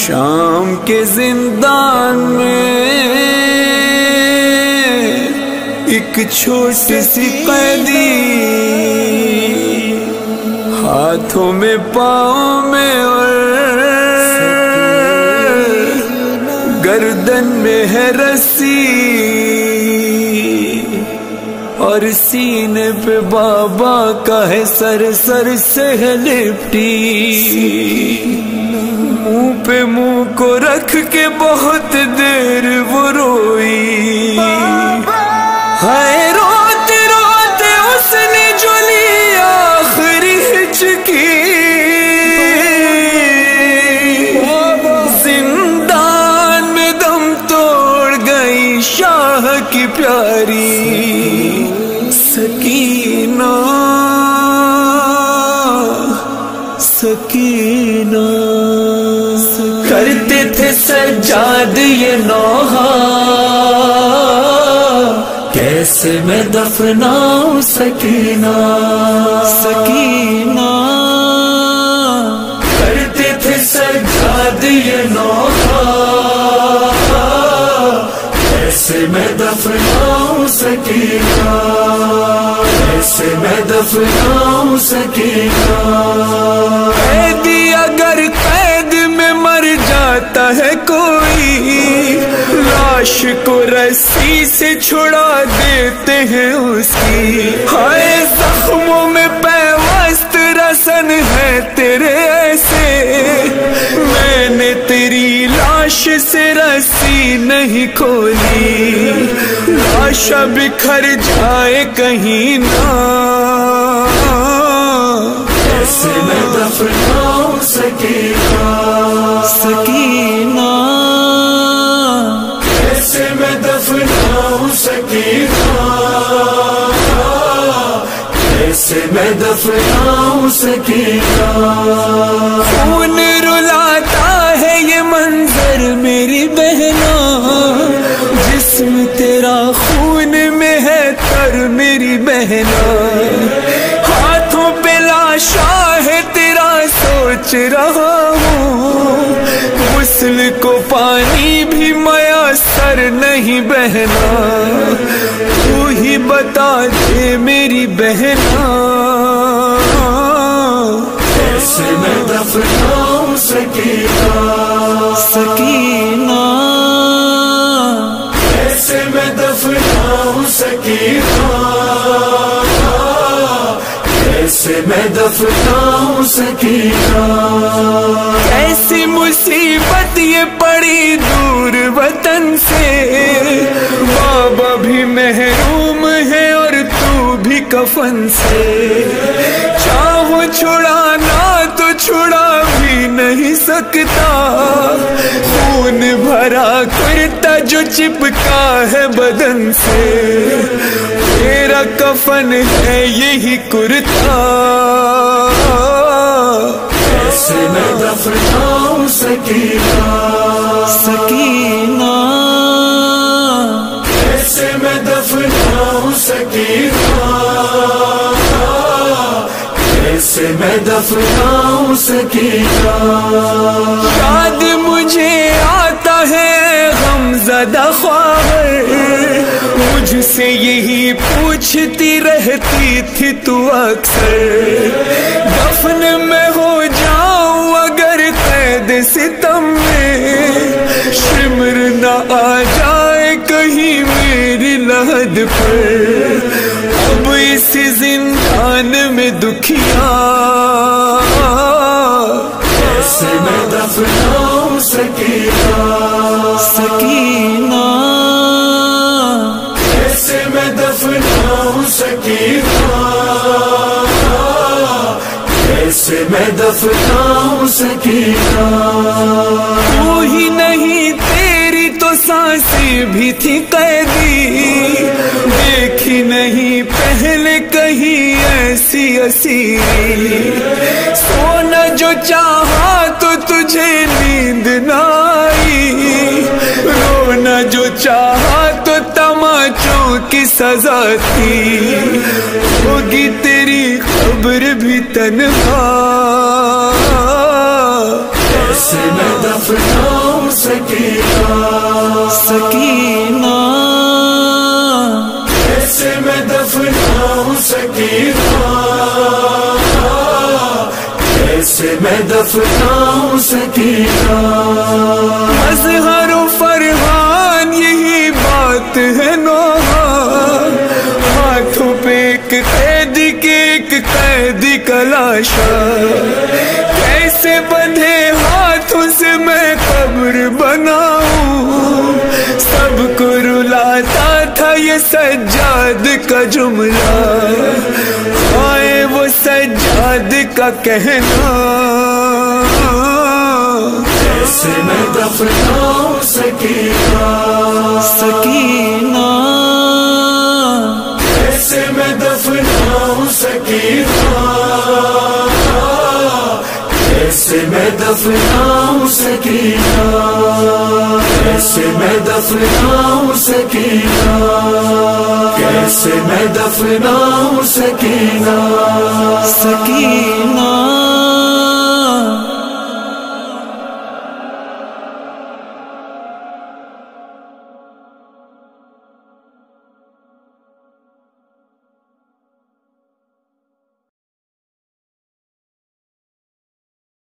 شام کے زندان میں ایک چھوٹی سی قیدی، ہاتھوں میں پاؤں میں اور گردن میں ہے رسی، اور سینے پہ بابا کا ہے سر سے ہے لپٹی، منہ پہ منہ کو رکھ کے بہت دیر وہ روئی، ہائے روتے روتے اس نے جو لی آخری ہچکی، زندان میں دم توڑ گئی شاہ کی پیاری سکینہ، سکینہ۔ کرتے تھے سجاد یہ نوحہ، کیسے میں دفناؤں سکینہ، سکینہ۔ کرتے تھے سجاد یہ نوحہ، کیسے میں دفناؤں سکینہ، کیسے میں دفناؤں سکینہ۔ قیدی اگر قید میں مر جاتا ہے کوئی، لاش کو رسی سے چھڑا دیتے ہیں اس کی، ہائے زخموں میں پیوست رسن ہے تیرے ایسے، میں نے تیری لاش سے رسی نہیں کھولی، لاش بکھر جائے کہیں نہ، کیسے میں دفناؤں سکینہ، سکینہ۔ کیسے میں دفناؤں سکینہ، کیسے میں دفناؤں سکینہ۔ خون رلاتا ہے یہ منظر میری بہنا، جسم تیرا خون میں ہے تر میری بہنا، ہاتھوں پہ لاشا ہے تیرا سوچ رہا ہوں، غسل کو پانی بھی میسر نہیں بہنا، تو ہی بتا دے میری بہنا، کیسے میں دفناؤں سکینہ، سکینہ۔ کیسے میں دفناؤں سکینہ، کیسے میں دفناؤں سکینہ۔ کیسی مصیبت یہ پڑی دور وطن سے، بابا بھی محروم ہے اور تو بھی کفن سے، چاہو چھڑانا تو چھڑا بھی نہیں سکتا، خون بھرا کرتا جو چپکا ہے بدن سے، تیرا کفن ہے یہی کرتا، کیسے میں دفناؤں سکینہ، سکینہ۔ کیسے میں دفناؤں سکینہ، کیسے میں دفناؤں سکینہ۔ یاد مجھے آتا ہے غمزدہ خواہر، مجھ سے یہی پوچھتی رہتی تھی تو اکثر، دفن میں ہو جاؤں اگر قید ستم میں، شمر نہ آ جائے کہیں میری لحد پر، اب اس زندان میں دکھیا، کیسے میں دفناؤں سکینہ، سکینہ۔ کیسے میں دفناؤں سکینہ، کیسے میں دفناؤں سکینہ۔ تو ہی نہیں تیری تو سانسی بھی تھی قیدی، دیکھی نہیں پہلے کہیں ایسی اسیری، سونا جو چاہا تو تجھے نیند نہ آئی، رونا جو چاہا تو تماچوں کی سزا تھی، ہوگی تیری قبر بھی تنہا، کیسے میں دفناؤں سکینہ سکینہ کیسے میں دفناؤں سکینہ کیسے میں دفناؤں سکینہ اظہر و فرحان یہی بات ہے نوحہ ہاتھوں پہ ایک قیدی کے ایک قیدی کا لاشا کیسے بندھے ہاتھوں سے میں قبر بناؤں سب کو رلاتا تھا یہ سجاد کا جملہ آئے وہ سجاد کا کہنا کیسے میں دفناؤں سکینہ سکینہ کیسے میں دفناؤں سکینہ کیسے میں دفناؤں سکینہ کیسے میں دفناؤں سکینہ کیسے میں دفناؤں سکینہ سکینہ